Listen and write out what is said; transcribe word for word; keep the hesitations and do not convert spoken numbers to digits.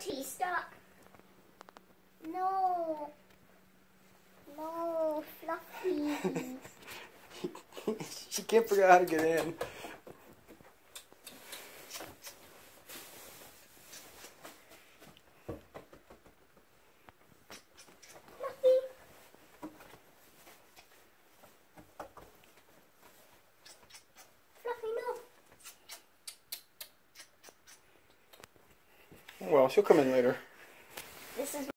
tea stuck. No. No, Fluffy. She can't figure out how to get in. Fluffy. Fluffy, no. Well, she'll come in later. This is